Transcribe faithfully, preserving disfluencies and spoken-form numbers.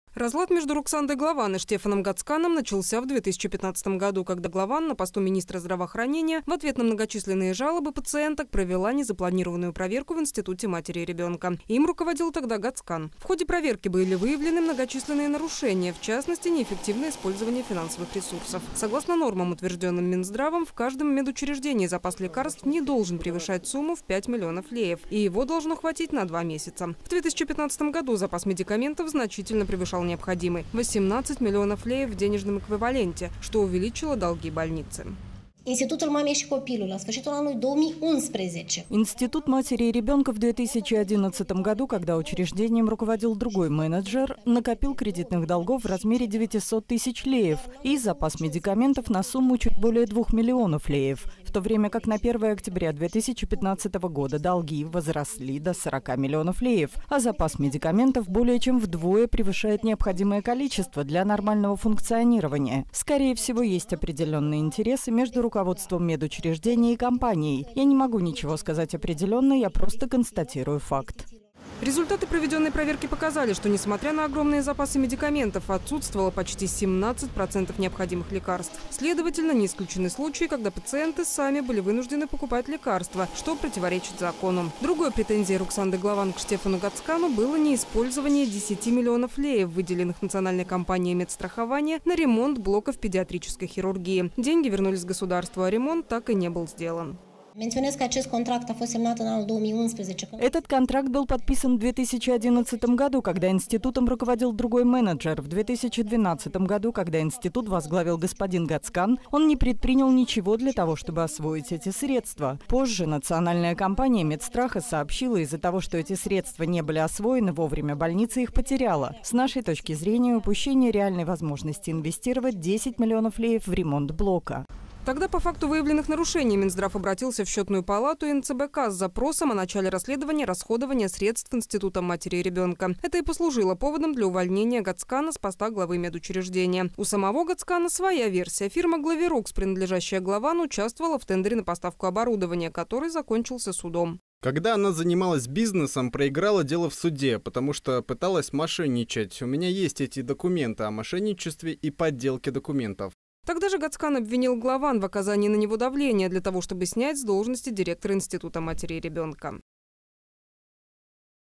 Разлад между Роксандой Главан и Штефаном Гацканом начался в две тысячи пятнадцатом году, когда Главан на посту министра здравоохранения в ответ на многочисленные жалобы пациенток провела незапланированную проверку в Институте матери и ребенка. Им руководил тогда Гацкан. В ходе проверки были выявлены многочисленные нарушения, в частности, неэффективное использование финансовых ресурсов. Согласно нормам, утвержденным Минздравом, в каждом медучреждении запас лекарств не должен превышать сумму в пять миллионов леев, и его должно хватить на два месяца. В две тысячи пятнадцатом году запас медикаментов значительно превышал необходимый – восемнадцать миллионов леев в денежном эквиваленте, что увеличило долги больницы. Институт мамы и копилul la sfârșitul anului două mii unsprezece. Институт матери и ребенка в две тысячи одиннадцатом году, когда учреждением руководил другой менеджер, накопил кредитных долгов в размере девятисот тысяч леев и запас медикаментов на сумму чуть более двух миллионов леев, в то время как на первое октября две тысячи пятнадцатого года долги возросли до сорока миллионов леев, а запас медикаментов более чем вдвое превышает необходимое количество для нормального функционирования. Скорее всего, есть определенные интересы между руководством руководством медучреждений и компанией. Я не могу ничего сказать определенно, я просто констатирую факт. Результаты проведенной проверки показали, что, несмотря на огромные запасы медикаментов, отсутствовало почти семнадцать процентов необходимых лекарств. Следовательно, не исключены случаи, когда пациенты сами были вынуждены покупать лекарства, что противоречит закону. Другой претензией Роксанды Главан к Штефану Гацкану было неиспользование десяти миллионов леев, выделенных национальной компанией медстрахования на ремонт блоков педиатрической хирургии. Деньги вернулись государству, а ремонт так и не был сделан. Этот контракт был подписан в две тысячи одиннадцатом году, когда институтом руководил другой менеджер. В две тысячи двенадцатом году, когда институт возглавил господин Гацкан, он не предпринял ничего для того, чтобы освоить эти средства. Позже национальная компания Медстраха сообщила, из-за того, что эти средства не были освоены вовремя, больница их потеряла. С нашей точки зрения, упущение реальной возможности инвестировать десять миллионов леев в ремонт блока. Тогда по факту выявленных нарушений Минздрав обратился в счетную палату и эн цэ бэ ка с запросом о начале расследования расходования средств Института матери и ребенка. Это и послужило поводом для увольнения Гацкана с поста главы медучреждения. У самого Гацкана своя версия. Фирма «Главирокс», принадлежащая Главану, участвовала в тендере на поставку оборудования, который закончился судом. Когда она занималась бизнесом, проиграла дело в суде, потому что пыталась мошенничать. У меня есть эти документы о мошенничестве и подделке документов. Тогда же Гацкан обвинил Главан в оказании на него давления для того, чтобы снять с должности директора Института матери и ребенка.